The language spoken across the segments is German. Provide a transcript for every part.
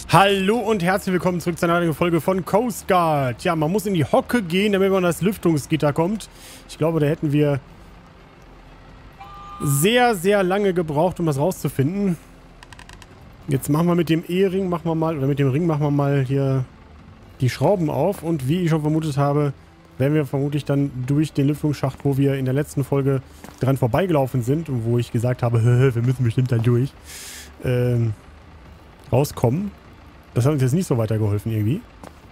Hallo und herzlich willkommen zurück zu einer neuen Folge von Coast Guard. Ja, man muss in die Hocke gehen, damit man an das Lüftungsgitter kommt. Ich glaube, da hätten wir sehr, sehr lange gebraucht, um das rauszufinden. Jetzt machen wir mit dem E-Ring, oder mit dem Ring machen wir mal hier die Schrauben auf. Und wie ich schon vermutet habe, werden wir vermutlich dann durch den Lüftungsschacht, wo wir in der letzten Folge dran vorbeigelaufen sind und wo ich gesagt habe, wir müssen bestimmt dann durch, rauskommen. Das hat uns jetzt nicht so weitergeholfen irgendwie.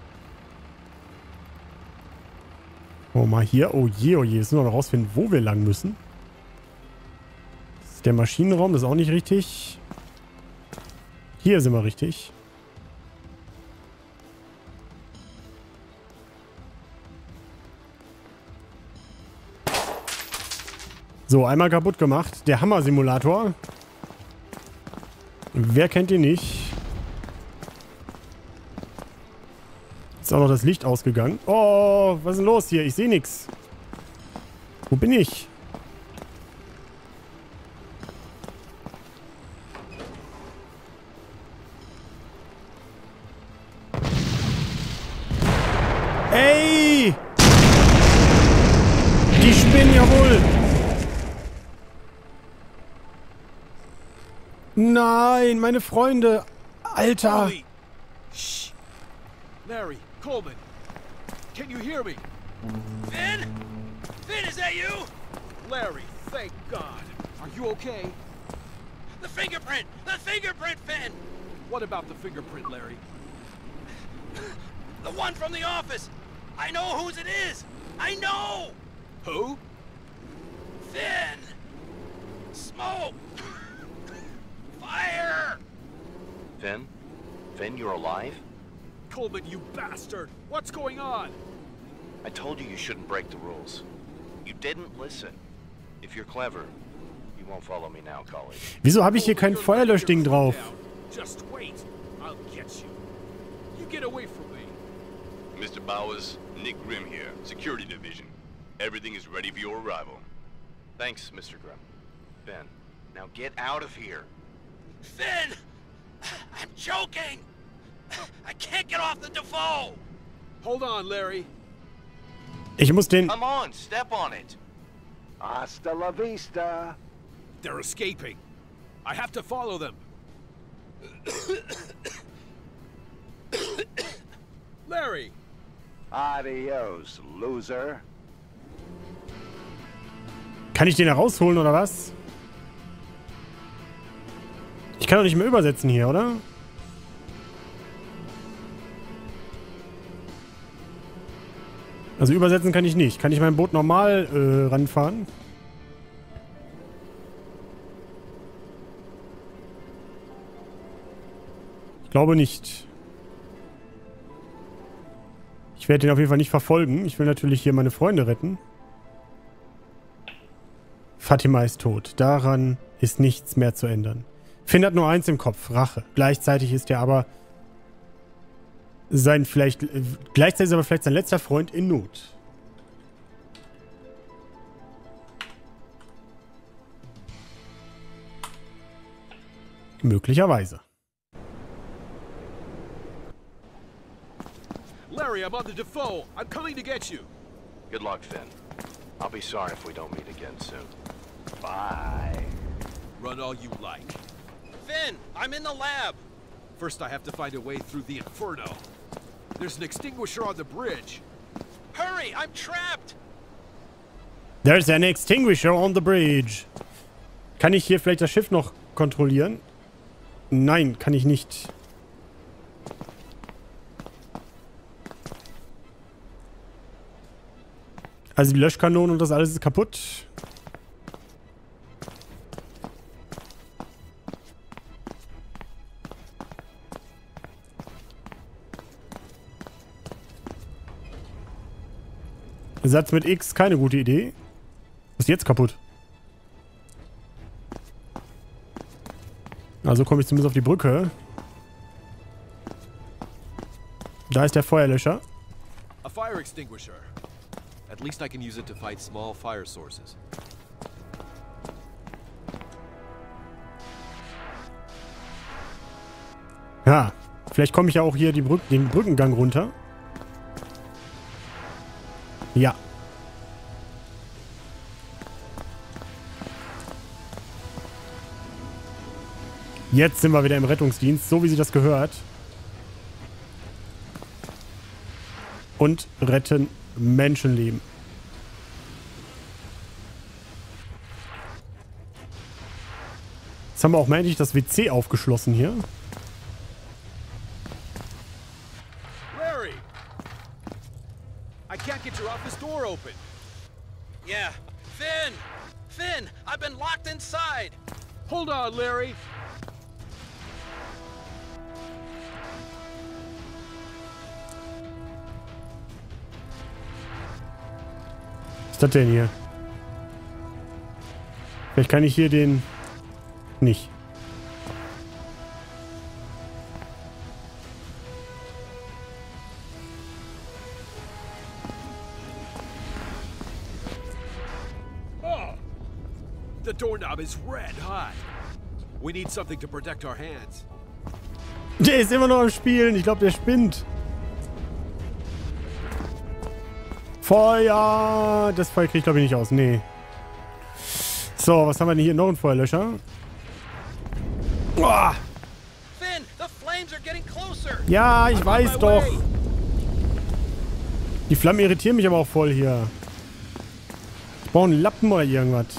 Oh, mal hier. Oh je, oh je. Jetzt müssen wir noch rausfinden, wo wir lang müssen. Das ist der Maschinenraum. Das ist auch nicht richtig. Hier sind wir richtig. So, einmal kaputt gemacht. Der Hammer-Simulator. Wer kennt ihn nicht? Ist auch noch das Licht ausgegangen. Oh, was ist denn los hier? Ich sehe nichts. Wo bin ich? Ey! Die spinnen ja wohl. Nein, meine Freunde. Alter. Shh. Larry, Coleman, can you hear me? Finn? Finn, is that you? Larry, thank God. Are you okay? The fingerprint! The fingerprint, Finn! What about the fingerprint, Larry? The one from the office! I know whose it is! I know! Who? Finn! Smoke! Fire! Finn? Finn, you're alive? Coleman, you bastard! What's going on? I told you shouldn't break the rules. You didn't listen. If you're clever, you won't follow me now, colleague. Wieso habe ich hier kein Feuerlöschding drauf? Just wait. I'll get you. You get away from me. Mr. Bowers, Nick Grimm here, Security Division. Everything is ready for your arrival. Thanks, Mr. Grimm. Ben, now get out of here. Finn! I'm choking! I can't get off the Defoe! Hold on, Larry. Ich muss den... Come on, step on it. Hasta la vista. They're escaping. I have to follow them. Larry! Adios, loser. Kann ich den herausholen oder was? Ich kann doch nicht mehr übersetzen hier, oder? Also übersetzen kann ich nicht. Kann ich mein Boot normal ranfahren? Ich glaube nicht. Ich werde den auf jeden Fall nicht verfolgen. Ich will natürlich hier meine Freunde retten. Fatima ist tot. Daran ist nichts mehr zu ändern. Finn hat nur eins im Kopf. Rache. Gleichzeitig ist er aber gleichzeitig ist aber vielleicht sein letzter Freund in Not. Möglicherweise. Larry, I'm on the Defoe. I'm coming to get you. Good luck, Finn. I'll be sorry if we don't meet again soon. Bye. Run all you like. Finn, I'm in the lab! First, I have to find a way through the inferno. There's an extinguisher on the bridge. Hurry, I'm trapped! There's an extinguisher on the bridge. Kann ich hier vielleicht das Schiff noch kontrollieren? Nein, kann ich nicht. Also die Löschkanonen und das alles ist kaputt. Satz mit X, keine gute Idee. Was ist jetzt kaputt? Also komme ich zumindest auf die Brücke. Da ist der Feuerlöscher. A fire extinguisher. At least I can use it to fight small fire sources. Ja, Vielleicht komme ich ja auch hier den Brückengang runter. Ja. Jetzt sind wir wieder im Rettungsdienst, so wie sie das gehört. Und retten Menschenleben. Jetzt haben wir auch mal endlich das WC aufgeschlossen hier. Larry! I can't get your office door open. Yeah. Finn! Finn! I've been locked inside! Hold on, Larry. Was ist das denn hier? Vielleicht kann ich hier den... nicht. Oh! The doorknob is red hot. We need something to protect our hands. Der ist immer noch am Spielen. Ich glaube, der spinnt. Feuer! Das Feuer kriege ich, glaube ich, nicht aus. Nee. So, was haben wir denn hier? Noch ein Feuerlöscher. Boah. Finn, the flames are getting closer! Ja, ich I'm on weiß my doch. way. Die Flammen irritieren mich aber auch voll hier. Ich brauche einen Lappen oder irgendwas.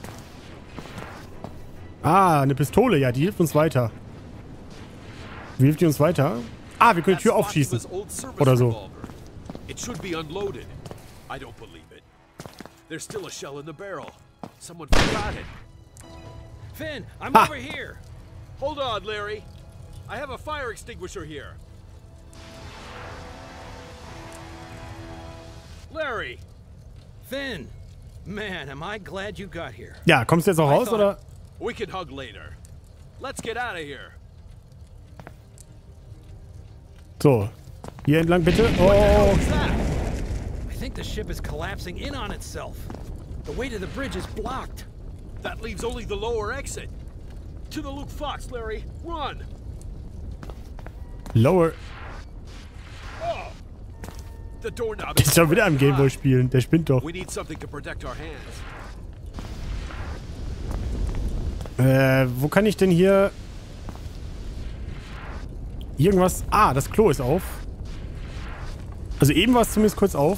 Ah, eine Pistole. Ja, die hilft uns weiter. Wie hilft die uns weiter? Ah, wir können die Tür That's aufschießen. Fatima's old service Oder so. revolver. It should be unloaded. I don't believe it. There's still a shell in the barrel. Someone forgot it. Finn, I'm Ha! over here! Hold on, Larry. I have a fire extinguisher here. Larry! Finn! Man, am I glad you got here. Ja, kommst du jetzt auch raus, oder? We can hug later. Let's get out of here. So. Hier entlang bitte. Oh. What's that? I think the ship is collapsing in on itself. The way to the bridge is blocked. That leaves only the lower exit. To the Luke Fox, Larry. Run! Lower. Oh! The doorknob Der ist doch wieder am Gameboy spielen. Der spinnt doch. We need something to protect our hands. Wo kann ich denn hier... irgendwas... Ah, das Klo ist auf. Also eben war es zumindest kurz auf.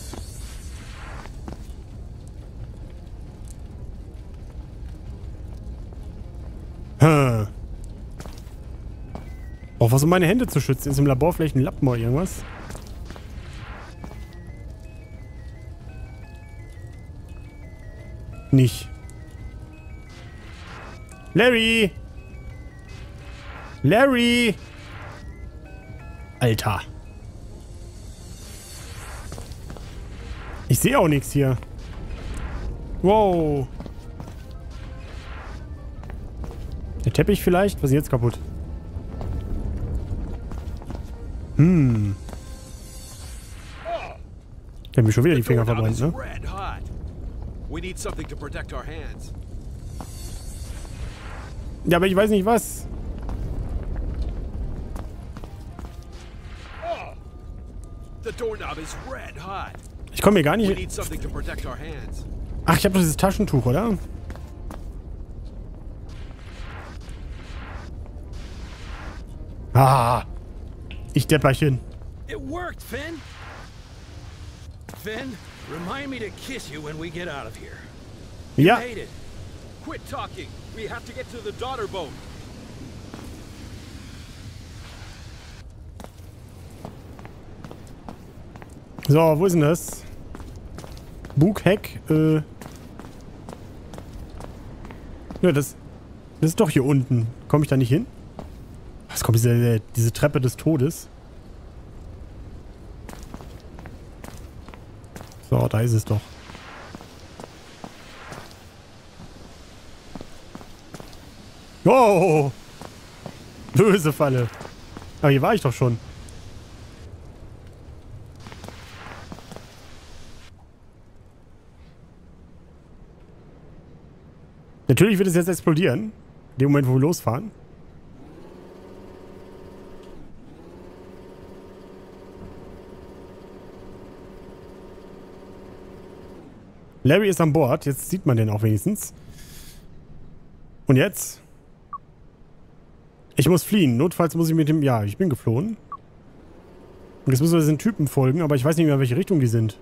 Hm. Auch was, um meine Hände zu schützen. Ist im Labor vielleicht ein Lappen oder irgendwas? Nicht. Larry! Larry! Alter. Ich sehe auch nichts hier. Wow. Der Teppich vielleicht? Was ist jetzt kaputt? Hm. Ich habe mir schon wieder die Finger verbrannt, ne? Red hot. We need something to protect our hands. Ja, aber ich weiß nicht was. Oh! The doorknob is red hot. Ich komme hier gar We nicht... need something to protect our hands. Ach, ich habe doch dieses Taschentuch, oder? Ah. Ich Depperchen. It worked, Finn! Finn, remind me to kiss you when we get out of here. Ja. Made it. Quit talking. We have to get to the daughter boat. So, wo ist denn das? Bugheck, ja, das ist doch hier unten. Komme ich da nicht hin? Was kommt diese Treppe des Todes? So, da ist es doch. Oh! Böse Falle. Aber hier war ich doch schon. Natürlich wird es jetzt explodieren. In dem Moment, wo wir losfahren. Larry ist an Bord. Jetzt sieht man den auch wenigstens. Und jetzt? Ich muss fliehen. Notfalls muss ich mit dem... Ja, ich bin geflohen. Und jetzt müssen wir diesen Typen folgen, aber ich weiß nicht mehr, in welche Richtung die sind.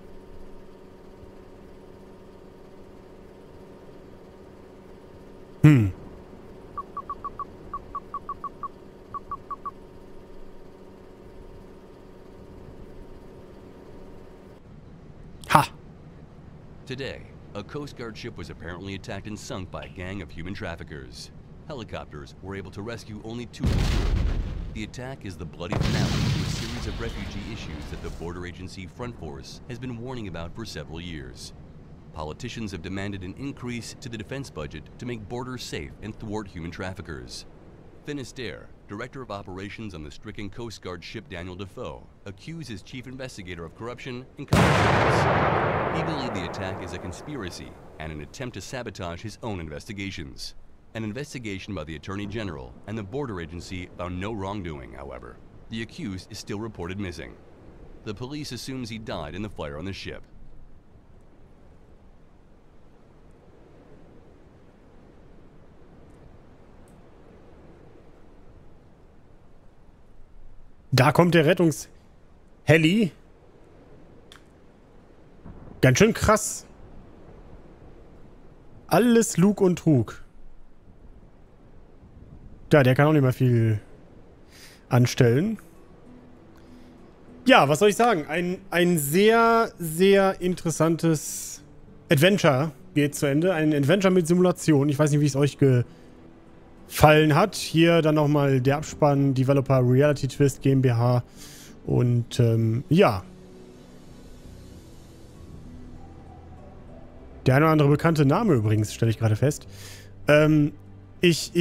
Ha! Today, a Coast Guard ship was apparently attacked and sunk by a gang of human traffickers. Helicopters were able to rescue only 2 of the crew. The attack is the bloody finale to a series of refugee issues that the border agency Front Force has been warning about for several years. Politicians have demanded an increase to the defense budget to make borders safe and thwart human traffickers. Finisterre, director of operations on the stricken Coast Guard ship Daniel Defoe, accused his chief investigator of corruption and corruption. He believed the attack is a conspiracy and an attempt to sabotage his own investigations. An investigation by the Attorney General and the border agency found no wrongdoing, however. The accused is still reported missing. The police assumes he died in the fire on the ship. Da kommt der Rettungsheli. Ganz schön krass. Alles Lug und Trug. Ja, der kann auch nicht mehr viel anstellen. Ja, was soll ich sagen? Ein sehr, sehr interessantes Adventure geht zu Ende. Ein Adventure mit Simulation. Ich weiß nicht, wie es euch gefallen hat. Hier dann nochmal der Abspann, Developer Reality Twist GmbH. Und ja. Der eine oder andere bekannte Name übrigens, stelle ich gerade fest. Ich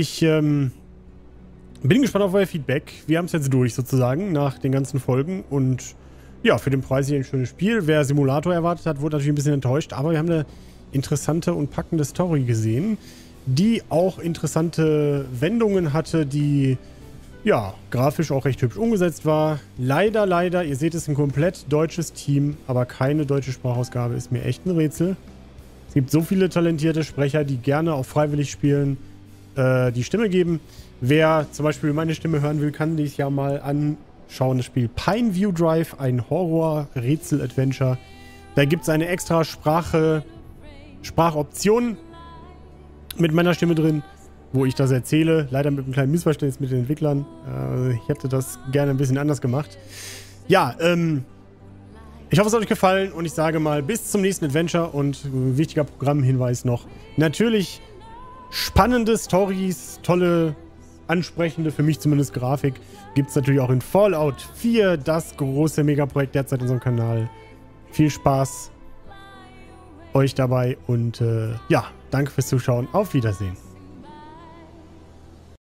bin gespannt auf euer Feedback. Wir haben es jetzt durch sozusagen nach den ganzen Folgen. Und ja, für den Preis hier ein schönes Spiel. Wer Simulator erwartet hat, wurde natürlich ein bisschen enttäuscht. Aber wir haben eine interessante und packende Story gesehen, die auch interessante Wendungen hatte, die ja grafisch auch recht hübsch umgesetzt war. Leider, ihr seht es, ein komplett deutsches Team, aber keine deutsche Sprachausgabe, ist mir echt ein Rätsel. Es gibt so viele talentierte Sprecher, die gerne auch freiwillig spielen, die Stimme geben. Wer zum Beispiel meine Stimme hören will, kann sich ja mal anschauen. Das Spiel Pineview Drive, ein Horror-Rätsel-Adventure. Da gibt es eine extra Sprachoption mit meiner Stimme drin, wo ich das erzähle. Leider mit einem kleinen Missverständnis mit den Entwicklern. Ich hätte das gerne ein bisschen anders gemacht. Ja, ich hoffe, es hat euch gefallen und ich sage mal bis zum nächsten Adventure und wichtiger Programmhinweis noch. Natürlich spannende Storys, tolle, ansprechende, für mich zumindest Grafik, gibt es natürlich auch in Fallout 4, das große Megaprojekt derzeit in unserem Kanal. Viel Spaß euch dabei und ja, danke fürs Zuschauen. Auf Wiedersehen.